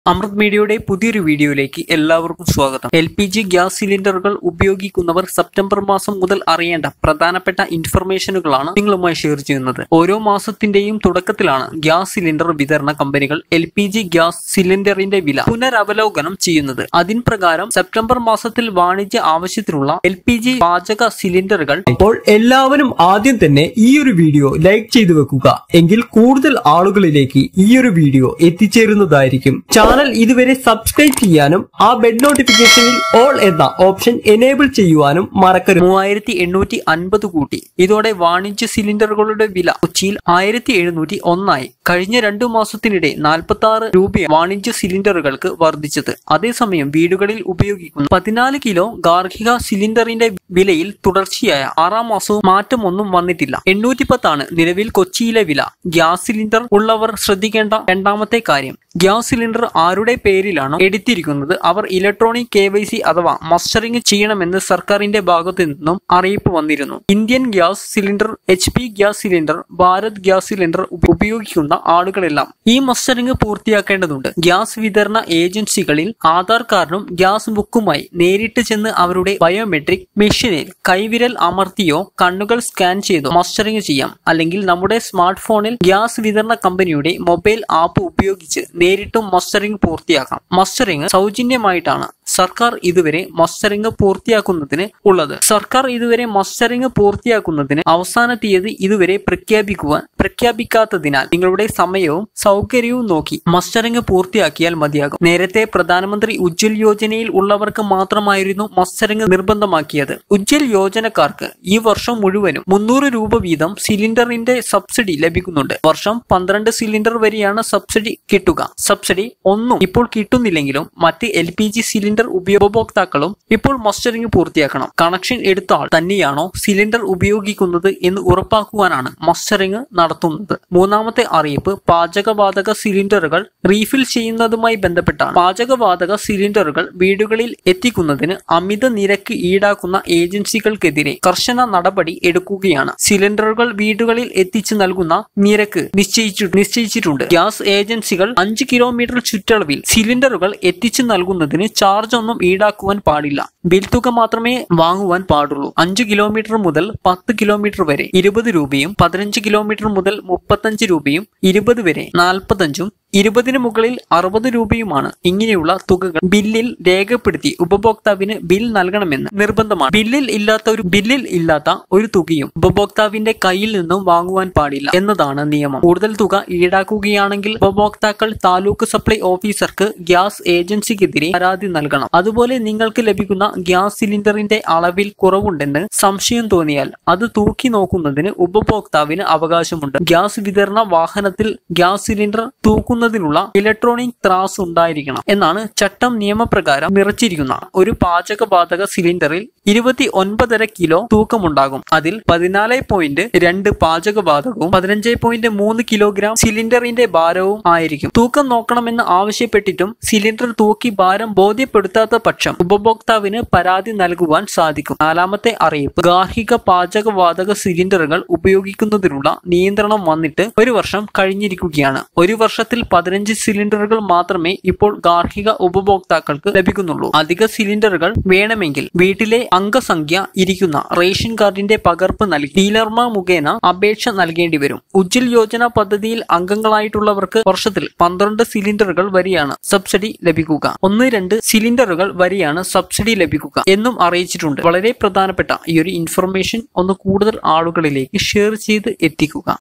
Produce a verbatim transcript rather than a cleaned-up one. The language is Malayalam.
അമൃത് മീഡിയയുടെ പുതിയൊരു വീഡിയോയിലേക്ക് എല്ലാവർക്കും സ്വാഗതം. എൽ പി ജി ഗ്യാസ് സിലിണ്ടറുകൾ ഉപയോഗിക്കുന്നവർ സെപ്റ്റംബർ മാസം മുതൽ അറിയേണ്ട പ്രധാനപ്പെട്ട ഇൻഫർമേഷനുകളാണ് നിങ്ങളുമായി ഷെയർ ചെയ്യുന്നത്. ഓരോ മാസത്തിന്റെയും തുടക്കത്തിലാണ് ഗ്യാസ് സിലിണ്ടർ വിതരണ കമ്പനികൾ എൽ പി ജി ഗ്യാസ് സിലിണ്ടറിന്റെ വില പുനരവലോകനം ചെയ്യുന്നത്. അതിൻ പ്രകാരം സെപ്റ്റംബർ മാസത്തിൽ വാണിജ്യ ആവശ്യത്തിനുള്ള എൽ പി ജി പാചക സിലിണ്ടറുകൾ അപ്പോൾ എല്ലാവരും ആദ്യം തന്നെ ഈ ഒരു വീഡിയോ ലൈക്ക് ചെയ്തു വെക്കുക. എങ്കിൽ കൂടുതൽ ആളുകളിലേക്ക് ഈ ഒരു വീഡിയോ എത്തിച്ചേരുന്നതായിരിക്കും. ചാനൽ ഇതുവരെ സബ്സ്ക്രൈബ് ചെയ്യാനും ആ ബെൽ നോട്ടിഫിക്കേഷനിൽ ഓൾ എന്ന ഓപ്ഷൻ എനേബിൾ ചെയ്യുവാനും മറക്കരുത്. മൂവായിരത്തി എണ്ണൂറ്റി അൻപത് കൂട്ടി. ഇതോടെ വാണിജ്യ സിലിണ്ടറുകളുടെ വില കൊച്ചിയിൽ ആയിരത്തി എഴുന്നൂറ്റി ഒന്നായി. കഴിഞ്ഞ രണ്ടു മാസത്തിനിടെ നാൽപ്പത്തി ആറ് രൂപ വാണിജ്യ സിലിണ്ടറുകൾക്ക് വർദ്ധിച്ചത്. അതേസമയം വീടുകളിൽ ഉപയോഗിക്കുന്ന പതിനാല് കിലോ ഗാർഹിക സിലിണ്ടറിന്റെ വിലയിൽ തുടർച്ചയായ ആറാം മാസവും മാറ്റമൊന്നും വന്നിട്ടില്ല. എണ്ണൂറ്റി പത്താണ് നിലവിൽ കൊച്ചിയിലെ വില. ഗ്യാസ് സിലിണ്ടർ ഉള്ളവർ ശ്രദ്ധിക്കേണ്ട രണ്ടാമത്തെ കാര്യം, ഗ്യാസ് സിലിണ്ടർ ആരുടെ പേരിലാണോ എടുത്തിരിക്കുന്നത് അവർ ഇലക്ട്രോണിക് കെ വൈ സി അഥവാ മസ്റ്ററിംഗ് ചെയ്യണമെന്ന് സർക്കാരിന്റെ ഭാഗത്തു നിന്നും അറിയിപ്പ് വന്നിരുന്നു. Indian gas cylinder, H P gas cylinder, Bharat gas cylinder ഉപയോഗിക്കുന്ന ആളുകളെല്ലാം ഈ മസ്റ്ററിംഗ് പൂർത്തിയാക്കേണ്ടതുണ്ട്. ഗ്യാസ് വിതരണ ഏജൻസികളിൽ ആധാർ കാർഡും ഗ്യാസ് ബുക്കുമായി നേരിട്ട് ചെന്ന് അവരുടെ ബയോമെട്രിക് മെഷീനിൽ കൈവിരൽ അമർത്തിയോ കണ്ണുകൾ സ്കാൻ ചെയ്തോ മസ്റ്ററിംഗ് ചെയ്യാം. അല്ലെങ്കിൽ നമ്മുടെ സ്മാർട്ട് ഫോണിൽ ഗ്യാസ് വിതരണ കമ്പനിയുടെ മൊബൈൽ ആപ്പ് ഉപയോഗിച്ച് നേരിട്ടും മസ്റ്ററിംഗ് പൂർത്തിയാക്കാം. മസ്റ്ററിംഗ് സൗജന്യമായിട്ടാണ് സർക്കാർ ഇതുവരെ മസ്റ്ററിംഗ് പൂർത്തിയാക്കുന്നതിന് ഉള്ളത്. സർക്കാർ ഇതുവരെ മസ്റ്ററിംഗ് പൂർത്തിയാക്കുന്നതിന് അവസാന തീയതി ഇതുവരെ പ്രഖ്യാപിക്കുവാൻ പ്രഖ്യാപിക്കാത്തതിനാൽ നിങ്ങളുടെ സമയവും സൗകര്യവും നോക്കി മസ്റ്ററിംഗ് പൂർത്തിയാക്കിയാൽ മതിയാകും. നേരത്തെ പ്രധാനമന്ത്രി ഉജ്ജ്വൽ യോജനയിൽ ഉള്ളവർക്ക് മാത്രമായിരുന്നു മസ്റ്ററിംഗ് നിർബന്ധമാക്കിയത്. ഉജ്ജ്വൽ യോജനക്കാർക്ക് ഈ വർഷം മുഴുവനും മുന്നൂറ് രൂപ വീതം സിലിണ്ടറിന്റെ സബ്സിഡി ലഭിക്കുന്നുണ്ട്. വർഷം പന്ത്രണ്ട് സിലിണ്ടർ വരെയാണ് സബ്സിഡി കിട്ടുക. സബ്സിഡി ഒന്നും ഇപ്പോൾ കിട്ടുന്നില്ലെങ്കിലും മറ്റ് എൽ പി ജി സിലിണ്ടർ ഉപഭോക്താക്കളും ഇപ്പോൾ മസ്റ്ററിംഗ് പൂർത്തിയാക്കണം. കണക്ഷൻ എടുത്ത ആൾ തന്നെയാണോ സിലിണ്ടർ ഉപയോഗിക്കുന്നത് എന്ന് ഉറപ്പാക്കുവാനാണ് മസ്റ്ററിംഗ് നടത്തുന്നത്. മൂന്നാമത്തെ അറിയിപ്പ് പാചകവാതക സിലിണ്ടറുകൾ റീഫിൽ ചെയ്യുന്നതുമായി ബന്ധപ്പെട്ടാണ്. പാചകവാതക സിലിണ്ടറുകൾ വീടുകളിൽ എത്തിക്കുന്നതിന് അമിത നിരക്ക് ഈടാക്കുന്ന ഏജൻസികൾക്കെതിരെ കർശന നടപടി എടുക്കുകയാണ്. സിലിണ്ടറുകൾ വീടുകളിൽ എത്തിച്ചു നൽകുന്ന നിരക്ക് നിശ്ചയിച്ചു നിശ്ചയിച്ചിട്ടുണ്ട്. ഗ്യാസ് ഏജൻസികൾ അഞ്ച് കിലോമീറ്റർ ചുറ്റളവിൽ സിലിണ്ടറുകൾ എത്തിച്ചു നൽകുന്നതിന് ചാർജ് ഒന്നും ഈടാക്കുവാൻ പാടില്ല. ബിൽ തുക മാത്രമേ വാങ്ങുവാൻ പാടുള്ളൂ. അഞ്ചു കിലോമീറ്റർ മുതൽ പത്ത് കിലോമീറ്റർ വരെ ഇരുപത് രൂപയും പതിനഞ്ച് കിലോമീറ്റർ മുതൽ മുപ്പത്തഞ്ച് രൂപയും ഇരുപത് വരെ നാൽപ്പത്തഞ്ചും ഇരുപതിന് മുകളിൽ അറുപത് രൂപയുമാണ്. ഇങ്ങനെയുള്ള തുകകൾ ബില്ലിൽ രേഖപ്പെടുത്തി ഉപഭോക്താവിന് ബിൽ നൽകണമെന്ന് നിർബന്ധമാണ്. ബില്ലിൽ ഇല്ലാത്ത ഒരു ബില്ലിൽ ഇല്ലാത്ത ഒരു തുകയും ഉപഭോക്താവിന്റെ കയ്യിൽ നിന്നും വാങ്ങുവാൻ പാടില്ല എന്നതാണ് നിയമം. കൂടുതൽ തുക ഈടാക്കുകയാണെങ്കിൽ ഉപഭോക്താക്കൾ താലൂക്ക് സപ്ലൈ ഓഫീസർക്ക് ഗ്യാസ് ഏജൻസിക്കെതിരെ പരാതി നൽകണം. അതുപോലെ നിങ്ങൾക്ക് ലഭിക്കുന്ന ഗ്യാസ് സിലിണ്ടറിന്റെ അളവിൽ കുറവുണ്ടെന്ന് സംശയം തോന്നിയാൽ അത് തൂക്കി നോക്കുന്നതിന് ഉപഭോക്താവിന് അവകാശമുണ്ട്. ഗ്യാസ് വിതരണ വാഹനത്തിൽ ഗ്യാസ് സിലിണ്ടർ തൂക്കുന്ന ുള്ള ഇലക്ട്രോണിക് ത്രാസ് ഉണ്ടായിരിക്കണം എന്നാണ് ചട്ടം. നിയമപ്രകാരം നിറച്ചിരിക്കുന്ന ഒരു പാചകവാതക സിലിണ്ടറിൽ ഇരുപത്തി ഒൻപതര കിലോ തൂക്കമുണ്ടാകും. അതിൽ പതിനാല് പോയിന്റ് രണ്ട് പാചകവാതകവും പതിനഞ്ച് പോയിന്റ് മൂന്ന് കിലോഗ്രാം സിലിണ്ടറിന്റെ ഭാരവും ആയിരിക്കും. തൂക്കം നോക്കണമെന്ന് ആവശ്യപ്പെട്ടിട്ടും സിലിണ്ടർ തൂക്കി ഭാരം ബോധ്യപ്പെടുത്താത്ത പക്ഷം ഉപഭോക്താവിന് പരാതി നൽകുവാൻ സാധിക്കും. നാലാമത്തെ അറിയിപ്പ്, ഗാർഹിക പാചകവാതക സിലിണ്ടറുകൾ ഉപയോഗിക്കുന്നതിനുള്ള നിയന്ത്രണം വന്നിട്ട് ഒരു വർഷം കഴിഞ്ഞിരിക്കുകയാണ്. ഒരു വർഷത്തിൽ പതിനഞ്ച് സിലിണ്ടറുകൾ മാത്രമേ ഇപ്പോൾ ഗാർഹിക ഉപഭോക്താക്കൾക്ക് ലഭിക്കുന്നുള്ളൂ. അധിക സിലിണ്ടറുകൾ വേണമെങ്കിൽ വീട്ടിലെ അംഗസംഖ്യ ഇരിക്കുന്ന റേഷൻ കാർഡിന്റെ പകർപ്പ് നൽകി ഡീലർമാർ മുഖേന അപേക്ഷ നൽകേണ്ടി വരും. ഉജ്ജ്വൽ യോജന പദ്ധതിയിൽ അംഗങ്ങളായിട്ടുള്ളവർക്ക് വർഷത്തിൽ പന്ത്രണ്ട് സിലിണ്ടറുകൾ വരെയാണ് സബ്സിഡി ലഭിക്കുക. ഒന്ന് രണ്ട് സിലിണ്ടറുകൾ വരെയാണ് സബ്സിഡി ലഭിക്കുക എന്നും അറിയിച്ചിട്ടുണ്ട്. വളരെ പ്രധാനപ്പെട്ട ഈ ഒരു ഇൻഫർമേഷൻ ഒന്ന് കൂടുതൽ ആളുകളിലേക്ക് ഷെയർ ചെയ്ത് എത്തിക്കുക.